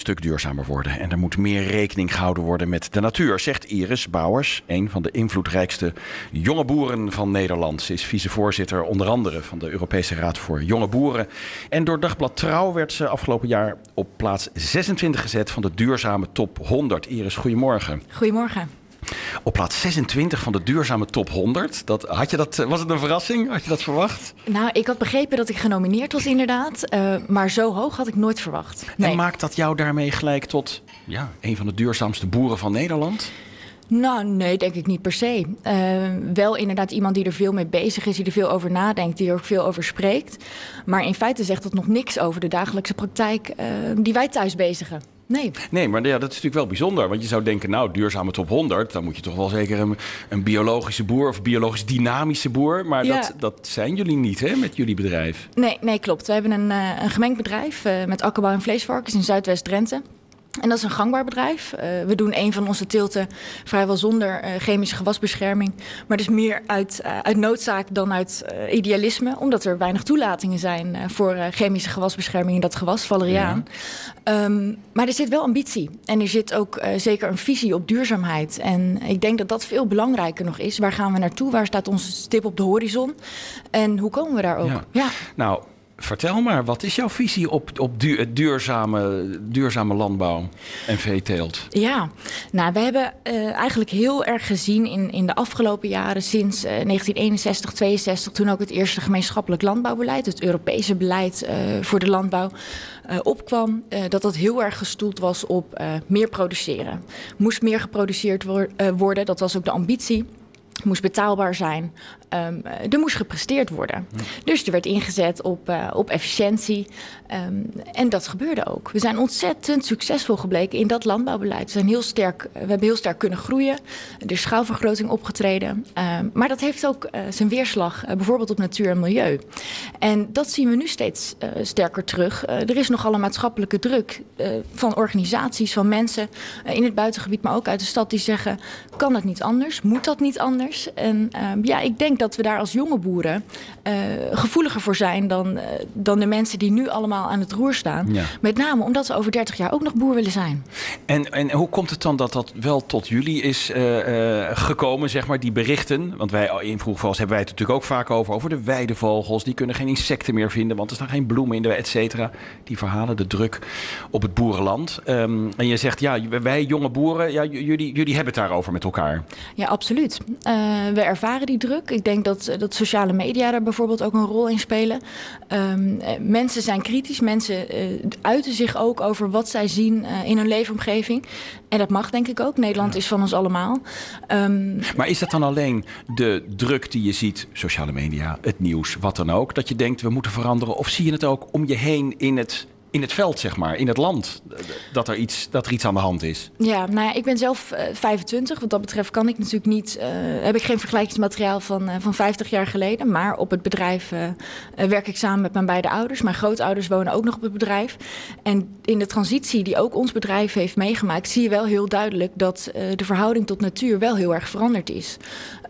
stuk duurzamer worden. En er moet meer rekening gehouden worden met de natuur, zegt Iris Bouwers, een van de invloedrijkste jonge boeren van Nederland. Ze is vicevoorzitter onder andere van de Europese Raad voor Jonge Boeren. En door Dagblad Trouw werd ze afgelopen jaar op plaats 26 gezet van de duurzame top 100. Iris, goedemorgen. Goedemorgen. Op plaats 26 van de duurzame top 100. Was het een verrassing? Had je dat verwacht? Nou, ik had begrepen dat ik genomineerd was inderdaad. Maar zo hoog had ik nooit verwacht. Nee. En maakt dat jou daarmee gelijk tot een van de duurzaamste boeren van Nederland? Nou, nee, denk ik niet per se. Wel inderdaad iemand die er veel mee bezig is, die er veel over nadenkt, die er ook veel over spreekt. Maar in feite zegt dat nog niks over de dagelijkse praktijk die wij thuis bezigen. Nee, maar dat is natuurlijk wel bijzonder. Want je zou denken, duurzame top 100... dan moet je toch wel zeker een biologische boer of biologisch dynamische boer. Maar dat zijn jullie niet, hè, met jullie bedrijf? Nee, klopt. We hebben een gemengd bedrijf met akkerbouw en vleesvarkens in Zuidwest-Drenthe. En dat is een gangbaar bedrijf. We doen een van onze teelten vrijwel zonder chemische gewasbescherming. Maar dus meer uit noodzaak dan uit idealisme. Omdat er weinig toelatingen zijn voor chemische gewasbescherming in dat gewas, valeriaan. Ja. Maar er zit wel ambitie. En er zit ook zeker een visie op duurzaamheid. En ik denk dat dat veel belangrijker nog is. Waar gaan we naartoe? Waar staat onze stip op de horizon? En hoe komen we daar ook? Ja. Nou, vertel maar, wat is jouw visie op duurzame landbouw en veeteelt? Ja, nou, we hebben eigenlijk heel erg gezien in de afgelopen jaren, sinds 1961, 62, toen ook het eerste gemeenschappelijk landbouwbeleid, het Europese beleid voor de landbouw, opkwam, dat heel erg gestoeld was op meer produceren. Moest meer geproduceerd worden, dat was ook de ambitie. Het moest betaalbaar zijn. Er moest gepresteerd worden. Dus er werd ingezet op efficiëntie. En dat gebeurde ook. We zijn ontzettend succesvol gebleken in dat landbouwbeleid. We hebben heel sterk kunnen groeien. Er is schaalvergroting opgetreden. Maar dat heeft ook zijn weerslag bijvoorbeeld op natuur en milieu. En dat zien we nu steeds sterker terug. Er is nogal een maatschappelijke druk van organisaties, van mensen in het buitengebied, maar ook uit de stad, die zeggen, kan dat niet anders? Moet dat niet anders? En ik denk dat we daar als jonge boeren gevoeliger voor zijn dan de mensen die nu allemaal aan het roer staan. Ja. Met name omdat we over 30 jaar ook nog boer willen zijn. En hoe komt het dan dat wel tot jullie is gekomen, zeg maar, die berichten? Want wij in Vroegvals hebben wij het natuurlijk ook vaak over de weidevogels. Die kunnen geen insecten meer vinden, want er staan geen bloemen in, et cetera. Die verhalen de druk op het boerenland. En je zegt, wij jonge boeren, jullie hebben het daarover met elkaar. Ja, absoluut. We ervaren die druk. Ik denk dat sociale media daar bijvoorbeeld ook een rol in spelen. Mensen zijn kritisch. Mensen uiten zich ook over wat zij zien in hun leefomgeving. En dat mag, denk ik ook. Nederland is van ons allemaal. Maar is dat dan alleen de druk die je ziet, sociale media, het nieuws, wat dan ook, dat je denkt we moeten veranderen? Of zie je het ook om je heen in het veld, zeg maar, in het land, dat er iets aan de hand is? Ja, ik ben zelf 25. Wat dat betreft kan ik natuurlijk niet, heb ik geen vergelijkingsmateriaal van 50 jaar geleden. Maar op het bedrijf werk ik samen met mijn beide ouders. Mijn grootouders wonen ook nog op het bedrijf. En in de transitie die ook ons bedrijf heeft meegemaakt, zie je wel heel duidelijk dat de verhouding tot natuur wel heel erg veranderd is.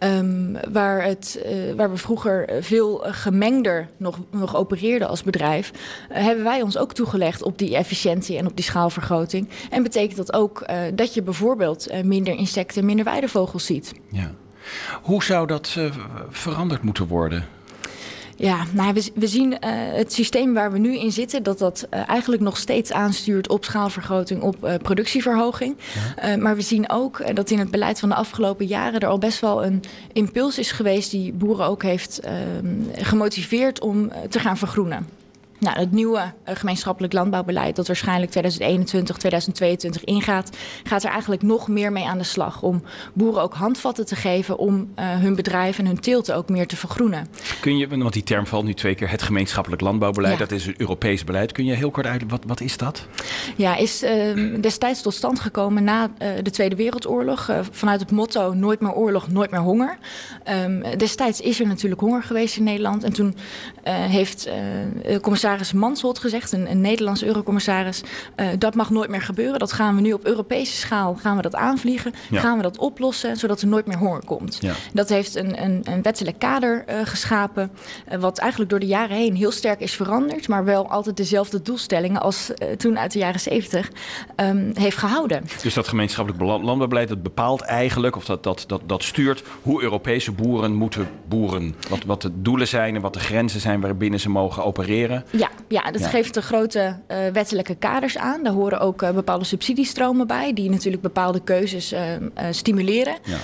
Waar we vroeger veel gemengder nog opereerden als bedrijf, hebben wij ons ook toegelegd op die efficiëntie en op die schaalvergroting. En betekent dat ook dat je bijvoorbeeld minder insecten, minder weidevogels ziet. Ja. Hoe zou dat veranderd moeten worden? Ja, we zien het systeem waar we nu in zitten, dat eigenlijk nog steeds aanstuurt op schaalvergroting, op productieverhoging. Ja. Maar we zien ook dat in het beleid van de afgelopen jaren er al best wel een impuls is geweest die boeren ook heeft gemotiveerd om te gaan vergroenen. Nou, het nieuwe gemeenschappelijk landbouwbeleid dat waarschijnlijk 2021, 2022 ingaat, gaat er eigenlijk nog meer mee aan de slag om boeren ook handvatten te geven om hun bedrijf en hun teelten ook meer te vergroenen. Kun je, want die term valt nu 2 keer, het gemeenschappelijk landbouwbeleid, dat is het Europees beleid. Kun je heel kort uitleggen, wat is dat? Ja, is destijds tot stand gekomen na de Tweede Wereldoorlog, vanuit het motto nooit meer oorlog, nooit meer honger. Destijds is er natuurlijk honger geweest in Nederland en toen heeft commissaris commissaris Mansholt gezegd, een Nederlandse eurocommissaris. Dat mag nooit meer gebeuren. Dat gaan we nu op Europese schaal aanvliegen. Ja. Gaan we dat oplossen, zodat er nooit meer honger komt. Ja. Dat heeft een wettelijk kader geschapen, wat eigenlijk door de jaren heen heel sterk is veranderd, maar wel altijd dezelfde doelstellingen als toen uit de jaren 70 heeft gehouden. Dus dat gemeenschappelijk landbouwbeleid, dat bepaalt eigenlijk, of dat stuurt hoe Europese boeren moeten boeren. Wat de doelen zijn en wat de grenzen zijn waarbinnen ze mogen opereren. Ja, dat geeft de grote wettelijke kaders aan. Daar horen ook bepaalde subsidiestromen bij, die natuurlijk bepaalde keuzes stimuleren. Ja.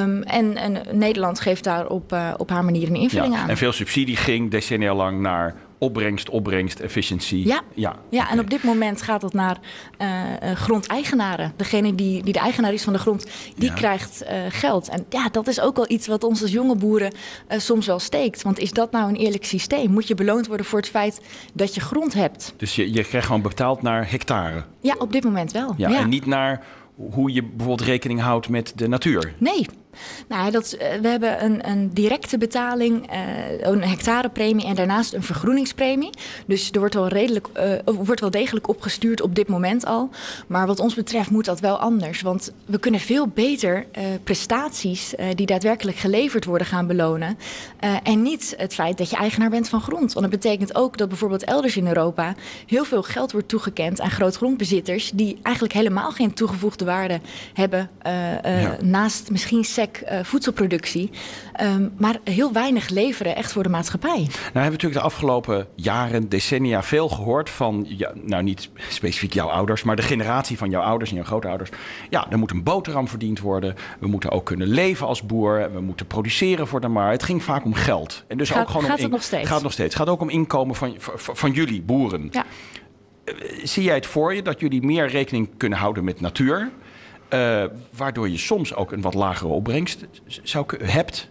En Nederland geeft daar op haar manier een invulling aan. En veel subsidie ging decennia lang naar opbrengst, efficiëntie. Ja, en op dit moment gaat het naar grondeigenaren. Degene die de eigenaar is van de grond, die krijgt geld. En ja, dat is ook wel iets wat ons als jonge boeren soms wel steekt. Want is dat nou een eerlijk systeem? Moet je beloond worden voor het feit dat je grond hebt? Dus je krijgt gewoon betaald naar hectare? Ja, op dit moment wel. Ja. En niet naar hoe je bijvoorbeeld rekening houdt met de natuur? Nee. Nou, we hebben een directe betaling, een hectarepremie en daarnaast een vergroeningspremie. Dus er wordt wel degelijk opgestuurd op dit moment al. Maar wat ons betreft moet dat wel anders. Want we kunnen veel beter prestaties die daadwerkelijk geleverd worden gaan belonen. En niet het feit dat je eigenaar bent van grond. Want dat betekent ook dat bijvoorbeeld elders in Europa heel veel geld wordt toegekend aan grootgrondbezitters die eigenlijk helemaal geen toegevoegde waarde hebben naast misschien voedselproductie, maar heel weinig leveren echt voor de maatschappij. Nou hebben we natuurlijk de afgelopen jaren, decennia veel gehoord van, nou niet specifiek jouw ouders, maar de generatie van jouw ouders en jouw grootouders. Ja, er moet een boterham verdiend worden. We moeten ook kunnen leven als boer. We moeten produceren voor de markt. Het ging vaak om geld. En dus ook gewoon gaat het nog steeds? Gaat nog steeds. Het gaat ook om inkomen van jullie boeren. Ja. Zie jij het voor je dat jullie meer rekening kunnen houden met natuur? Waardoor je soms ook een wat lagere opbrengst hebt.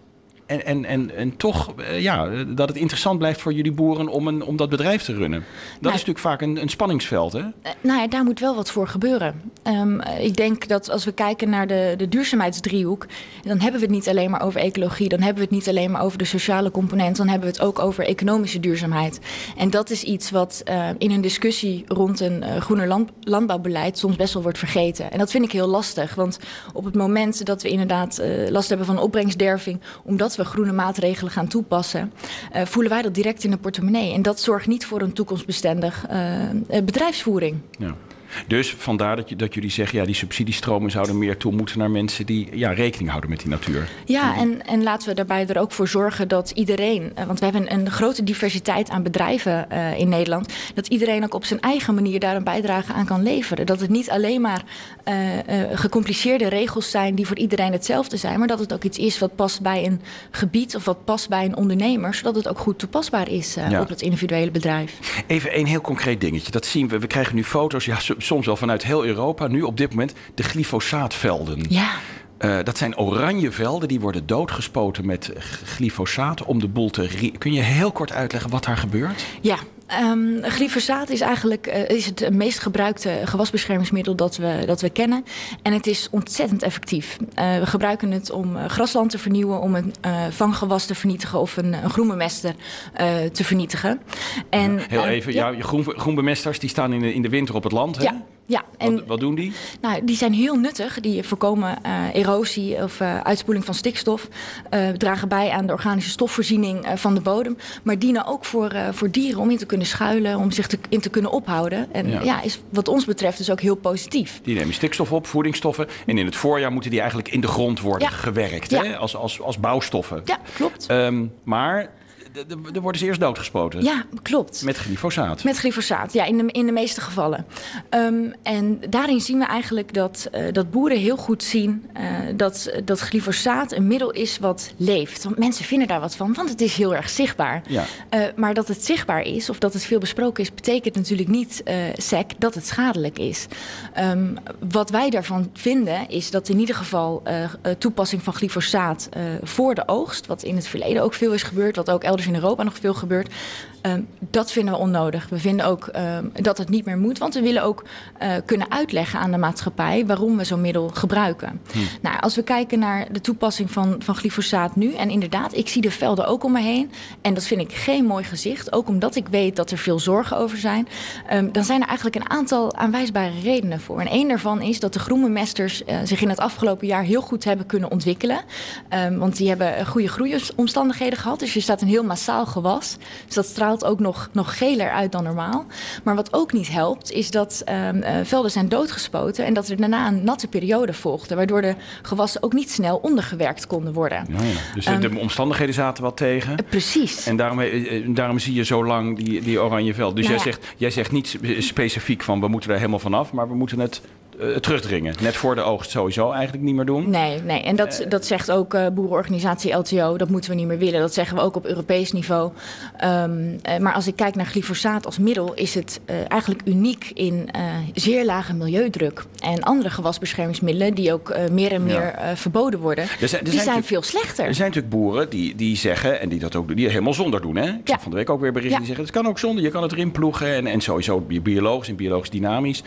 En toch dat het interessant blijft voor jullie boeren om dat bedrijf te runnen. Dat is natuurlijk vaak een spanningsveld, hè? Daar moet wel wat voor gebeuren. Ik denk dat als we kijken naar de duurzaamheidsdriehoek, dan hebben we het niet alleen maar over ecologie, dan hebben we het niet alleen maar over de sociale component, dan hebben we het ook over economische duurzaamheid. En dat is iets wat in een discussie rond een groener landbouwbeleid soms best wel wordt vergeten. En dat vind ik heel lastig, want op het moment dat we inderdaad last hebben van opbrengstderving, omdat we groene maatregelen gaan toepassen, voelen wij dat direct in de portemonnee. En dat zorgt niet voor een toekomstbestendig bedrijfsvoering. Ja. Dus vandaar dat jullie zeggen, die subsidiestromen zouden meer toe moeten naar mensen die rekening houden met die natuur. Ja, en laten we daarbij er ook voor zorgen dat iedereen, want we hebben een grote diversiteit aan bedrijven in Nederland, dat iedereen ook op zijn eigen manier daar een bijdrage aan kan leveren. Dat het niet alleen maar gecompliceerde regels zijn die voor iedereen hetzelfde zijn, maar dat het ook iets is wat past bij een gebied of wat past bij een ondernemer, zodat het ook goed toepasbaar is op het individuele bedrijf. Even een heel concreet dingetje. Dat zien we. We krijgen nu foto's, soms wel vanuit heel Europa, nu op dit moment de glyfosaatvelden. Ja. Dat zijn oranje velden, die worden doodgespoten met glyfosaat om de boel te... Kun je heel kort uitleggen wat daar gebeurt? Ja. Glyfosaat is eigenlijk het meest gebruikte gewasbeschermingsmiddel dat we kennen. En het is ontzettend effectief. We gebruiken het om grasland te vernieuwen, om een vanggewas te vernietigen of een groenbemester te vernietigen. En, heel even, je groenbemesters die staan in de winter op het land, hè? Ja, en wat doen die? Nou, die zijn heel nuttig. Die voorkomen erosie of uitspoeling van stikstof. Dragen bij aan de organische stofvoorziening van de bodem. Maar dienen ook voor dieren om in te kunnen schuilen, om zich in te kunnen ophouden. En is wat ons betreft dus ook heel positief. Die nemen stikstof op, voedingsstoffen. En in het voorjaar moeten die eigenlijk in de grond worden gewerkt. Hè? Als bouwstoffen. Ja, klopt. Maar er worden ze eerst doodgespoten. Ja, klopt. Met glyfosaat. Met glyfosaat, ja, in de meeste gevallen. En daarin zien we eigenlijk dat boeren heel goed zien dat glyfosaat een middel is wat leeft. Want mensen vinden daar wat van, want het is heel erg zichtbaar. Ja. Maar dat het zichtbaar is, of dat het veel besproken is, betekent natuurlijk niet sec dat het schadelijk is. Wat wij daarvan vinden, is dat in ieder geval toepassing van glyfosaat voor de oogst, wat in het verleden ook veel is gebeurd, wat ook elders in Europa nog veel gebeurt, Dat vinden we onnodig. We vinden ook dat het niet meer moet. Want we willen ook kunnen uitleggen aan de maatschappij waarom we zo'n middel gebruiken. Nou, als we kijken naar de toepassing van glyfosaat nu. En inderdaad, ik zie de velden ook om me heen. En dat vind ik geen mooi gezicht. Ook omdat ik weet dat er veel zorgen over zijn. Dan zijn er eigenlijk een aantal aanwijsbare redenen voor. En één daarvan is dat de groenbemesters zich in het afgelopen jaar heel goed hebben kunnen ontwikkelen. Want die hebben goede groeiomstandigheden gehad. Dus je staat een heel massaal gewas. Dus dat straalt ook nog geler uit dan normaal. Maar wat ook niet helpt, is dat velden zijn doodgespoten en dat er daarna een natte periode volgde, waardoor de gewassen ook niet snel ondergewerkt konden worden. Ja. Dus de omstandigheden zaten wat tegen. Precies. En daarom zie je zo lang die oranje veld. Dus jij zegt niet specifiek van we moeten er helemaal vanaf, maar we moeten het terugdringen. Net voor de oogst sowieso eigenlijk niet meer doen. Nee. En dat zegt ook boerenorganisatie LTO. Dat moeten we niet meer willen. Dat zeggen we ook op Europees niveau. Maar als ik kijk naar glyfosaat als middel, is het eigenlijk uniek in zeer lage milieudruk. En andere gewasbeschermingsmiddelen die ook meer en meer verboden worden, die zijn veel slechter. Er zijn natuurlijk boeren die zeggen, en die helemaal zonder doen. Hè? Ik zag van de week ook weer berichten die zeggen, het kan ook zonder. Je kan het erin ploegen en sowieso biologisch en biologisch dynamisch.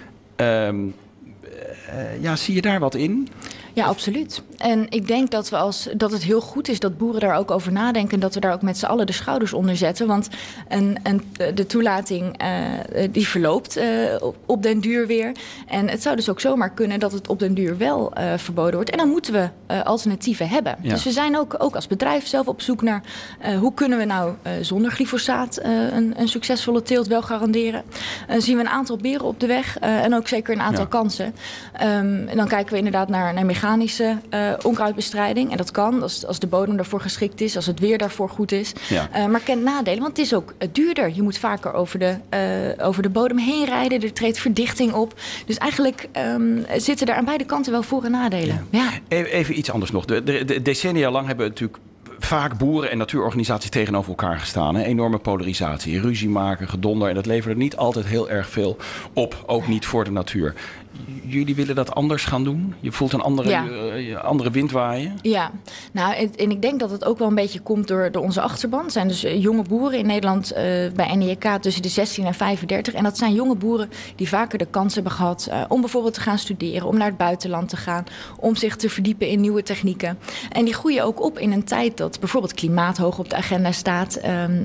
Zie je daar wat in? Ja, absoluut. En ik denk dat het heel goed is dat boeren daar ook over nadenken en dat we daar ook met z'n allen de schouders onder zetten. Want de toelating die verloopt op den duur weer. En het zou dus ook zomaar kunnen dat het op den duur wel verboden wordt. En dan moeten we alternatieven hebben. Ja. Dus we zijn ook als bedrijf zelf op zoek naar hoe kunnen we nou zonder glyfosaat een succesvolle teelt wel garanderen. Zien we een aantal beren op de weg en ook zeker een aantal kansen. En dan kijken we inderdaad naar mechanische onkruidbestrijding. En dat kan als de bodem daarvoor geschikt is, als het weer daarvoor goed is. Ja. Maar kent nadelen, want het is ook duurder. Je moet vaker over de bodem heen rijden. Er treedt verdichting op. Dus eigenlijk zitten er aan beide kanten wel voor- en nadelen. Ja. Even iets anders nog. Decennia lang hebben natuurlijk vaak boeren en natuurorganisaties tegenover elkaar gestaan. Hè? Enorme polarisatie, ruzie maken, gedonder. En dat leverde niet altijd heel erg veel op. Ook niet voor de natuur. Jullie willen dat anders gaan doen? Je voelt een andere wind waaien? Ja, en ik denk dat het ook wel een beetje komt door onze achterban. Het zijn dus jonge boeren in Nederland bij NIEK tussen de 16 en 35. En dat zijn jonge boeren die vaker de kans hebben gehad om bijvoorbeeld te gaan studeren, om naar het buitenland te gaan, om zich te verdiepen in nieuwe technieken. En die groeien ook op in een tijd dat bijvoorbeeld klimaat hoog op de agenda staat.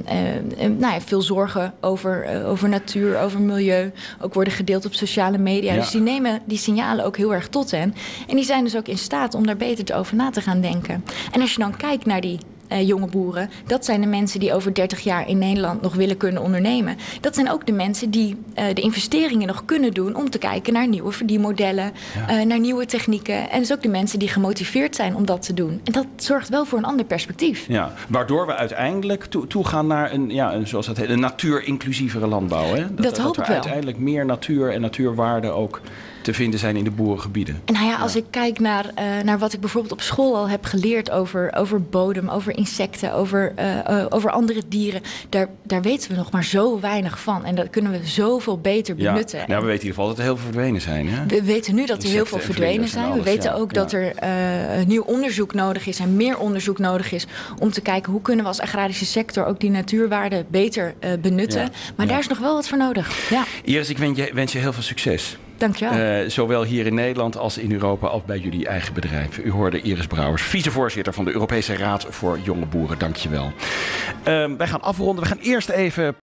Veel zorgen over natuur, over milieu, ook worden gedeeld op sociale media. Ja. Dus die nemen die signalen ook heel erg tot hen. En die zijn dus ook in staat om daar beter over na te gaan denken. En als je dan kijkt naar die jonge boeren, dat zijn de mensen die over 30 jaar in Nederland nog willen kunnen ondernemen. Dat zijn ook de mensen die de investeringen nog kunnen doen om te kijken naar nieuwe verdienmodellen, naar nieuwe technieken. En dus ook de mensen die gemotiveerd zijn om dat te doen. En dat zorgt wel voor een ander perspectief. Ja, waardoor we uiteindelijk toegaan naar zoals dat heet, een natuurinclusievere landbouw. Hè? Dat hoop ik wel. Uiteindelijk meer natuur en natuurwaarden ook te vinden zijn in de boerengebieden. En als ik kijk naar wat ik bijvoorbeeld op school al heb geleerd over bodem, over insecten, over andere dieren, daar weten we nog maar zo weinig van. En dat kunnen we zoveel beter benutten. Ja, we weten in ieder geval dat er heel veel verdwenen zijn. Hè? We weten nu dat er heel veel verdwenen zijn. We weten ook dat er nieuw onderzoek nodig is en meer onderzoek nodig is om te kijken hoe kunnen we als agrarische sector ook die natuurwaarden beter benutten. Ja. Maar daar is nog wel wat voor nodig. Ja. Iris, ik wens je heel veel succes. Dankjewel. Zowel hier in Nederland als in Europa, als bij jullie eigen bedrijf. U hoorde Iris Brouwers, vicevoorzitter van de Europese Raad voor Jonge Boeren. Dankjewel. Wij gaan afronden. We gaan eerst even